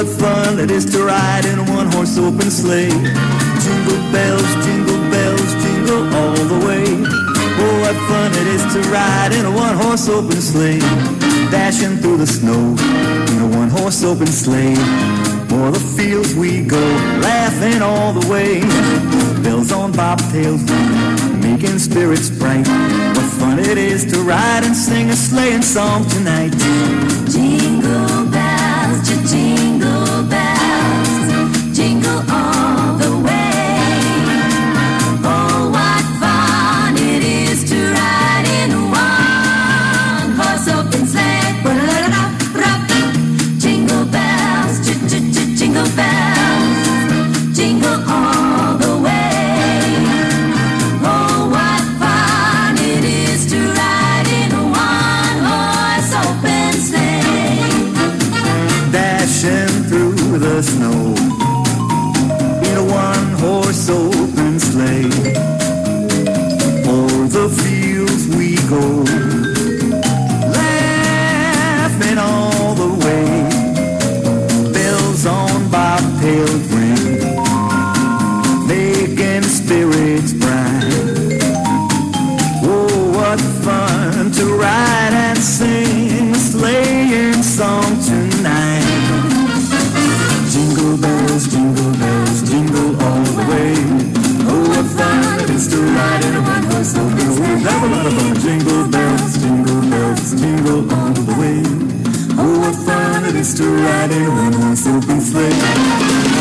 what fun it is to ride in a one-horse open sleigh. Jingle bells, jingle all the way. Oh, what fun it is to ride in a one-horse open sleigh. Dashing through the snow in a one-horse open sleigh. O'er the fields we go, laughing all the way. Bells on bobtails ring, making spirits bright. What fun it is to ride and sing a sleighing song tonight. Jingle bells, jingle bells, jingle all the way. Oh, what fun it is to ride in a one-horse open sleigh. Jingle bells, jingle bells, jingle all the way. Oh, what fun it is to ride in a one-horse open sleigh. Dashing through the snow in a one-horse open sleigh. O'er the fields we go, laughing all the way. Bells on bobtails ring, making spirits bright. Oh, what fun to ride and sing a sleighing song tonight. Jingle bells, jingle all the way. Oh, what fun it is to ride in a one-horse open sleigh. Have a lot of fun. Jingle bells, jingle all the way. Oh, what fun it is to ride in a one-horse open sleigh.